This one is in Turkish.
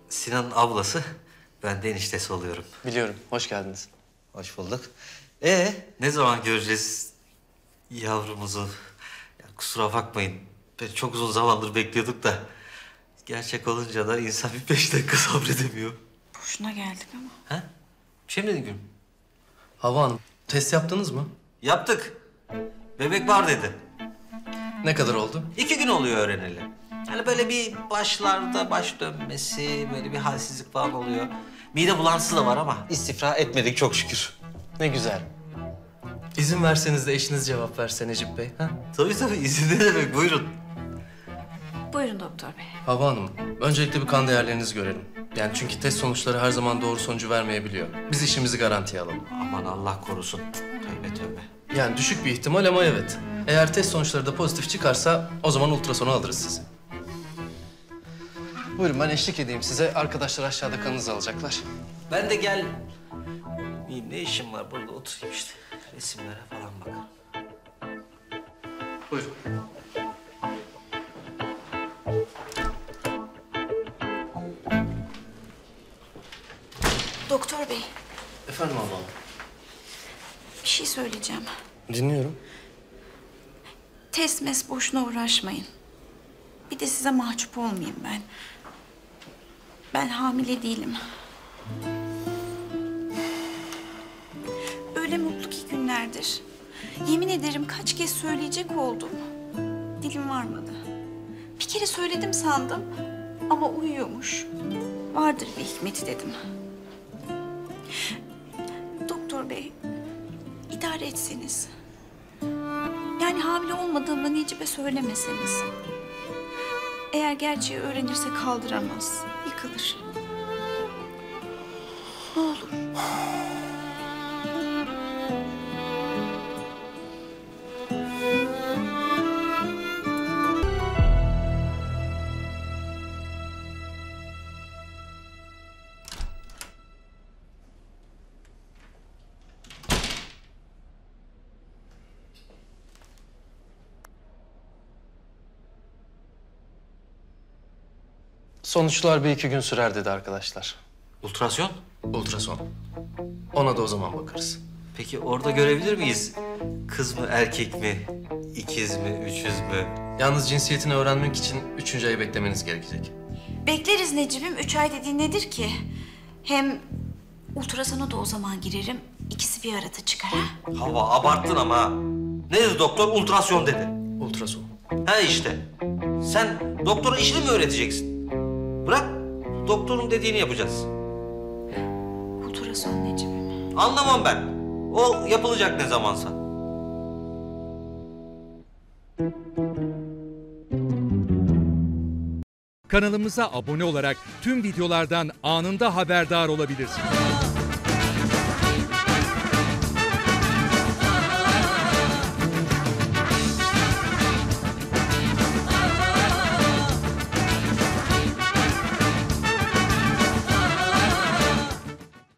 Sinan'ın ablası, ben de eniştesi oluyorum. Biliyorum, hoş geldiniz. Hoş bulduk. Ne zaman göreceğiz yavrumuzu? Ya, kusura bakmayın, çok uzun zamandır bekliyorduk da... Gerçek olunca da insan bir 5 dakika sabredemiyor. Boşuna geldik ama. Ha? Bir şey mi dedin Gülüm? Havva Hanım, test yaptınız mı? Yaptık. Bebek var dedi. Ne kadar oldu? 2 gün oluyor öğreneli. Hani böyle bir başlarda baş dönmesi, böyle bir halsizlik falan oluyor. Mide bulantısı da var ama istifra etmedik çok şükür. Ne güzel. İzin verseniz de eşiniz cevap verse Necip Bey. Ha? Tabii izin ne demek, buyurun. Buyurun doktor bey. Havva Hanım, öncelikle bir kan değerlerinizi görelim. Yani çünkü test sonuçları her zaman doğru sonucu vermeyebiliyor. Biz işimizi garantiye alalım. Aman Allah korusun. Tövbe tövbe. Yani düşük bir ihtimal ama evet. Eğer test sonuçları da pozitif çıkarsa o zaman ultrasonu alırız sizi. Buyurun ben eşlik edeyim size. Arkadaşlar aşağıda kanınızı alacaklar. Ben de gel... Ne işim var burada, oturayım işte. Resimlere falan bakarım. Buyurun. Doktor bey, Efendim Havva Hanım. bir şey söyleyeceğim. Dinliyorum. Test mes boşuna uğraşmayın. Bir de size mahcup olmayayım ben. Ben hamile değilim. Öyle mutlu ki günlerdir. Yemin ederim kaç kez söyleyecek oldum. Dilim varmadı. Bir kere söyledim sandım ama uyuyormuş. Vardır bir hikmeti dedim. Doktor bey, idare etseniz. Yani hamile olmadığımı Necip'e söylemeseniz. Eğer gerçeği öğrenirse kaldıramaz, yıkılır. Ne olur. Sonuçlar bir iki gün sürer dedi arkadaşlar. Ultrasyon? Ultrason. Ona da o zaman bakarız. Peki orada görebilir miyiz? Kız mı, erkek mi, ikiz mi, üçüz mü? Yalnız cinsiyetini öğrenmek için 3. ayı beklemeniz gerekecek. Bekleriz Necip'im. 3 ay dediğin nedir ki? Hem ultrasona da o zaman girerim. İkisi bir arada çıkar ha? Hava abarttın ama ha. Ne dedi doktor? Ultrasyon dedi. Ultrason. Ha işte. Sen doktora işini mi öğreteceksin? Bırak, doktorun dediğini yapacağız. Ultrason Necip'im. Anlamam ben. O yapılacak ne zamansa. Kanalımıza abone olarak tüm videolardan anında haberdar olabilirsiniz.